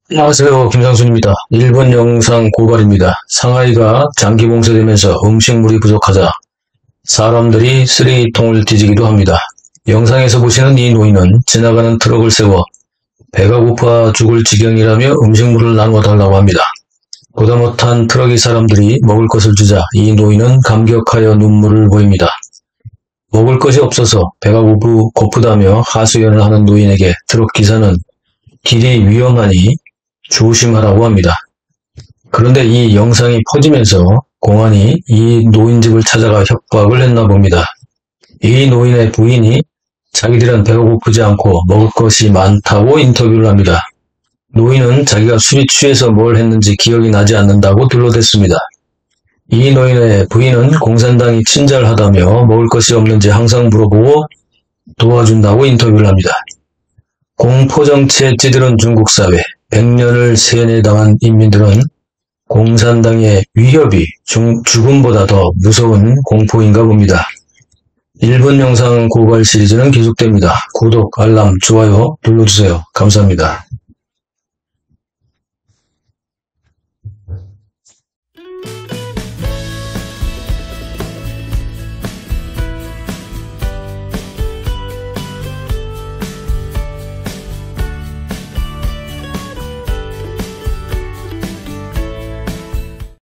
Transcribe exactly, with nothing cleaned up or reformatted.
안녕하세요. 김상순입니다. 일본 영상 고발입니다. 상하이가 장기 봉쇄되면서 음식물이 부족하자 사람들이 쓰레기통을 뒤지기도 합니다. 영상에서 보시는 이 노인은 지나가는 트럭을 세워 배가 고파 죽을 지경이라며 음식물을 나누어 달라고 합니다. 보다 못한 트럭의 사람들이 먹을 것을 주자 이 노인은 감격하여 눈물을 보입니다. 먹을 것이 없어서 배가 고프, 고프다며 하소연을 하는 노인에게 트럭 기사는 길이 위험하니 조심하라고 합니다. 그런데 이 영상이 퍼지면서 공안이 이 노인 집을 찾아가 협박을 했나 봅니다. 이 노인의 부인이 자기들은 배가 고프지 않고 먹을 것이 많다고 인터뷰를 합니다. 노인은 자기가 술이 취해서 뭘 했는지 기억이 나지 않는다고 둘러댔습니다. 이 노인의 부인은 공산당이 친절하다며 먹을 것이 없는지 항상 물어보고 도와준다고 인터뷰를 합니다. 공포정치에 찌들은 중국 사회, 백 년을 세뇌당한 인민들은 공산당의 위협이 중, 죽음보다 더 무서운 공포인가 봅니다. 일본 영상 고발 시리즈는 계속됩니다. 구독, 알람, 좋아요 눌러주세요. 감사합니다.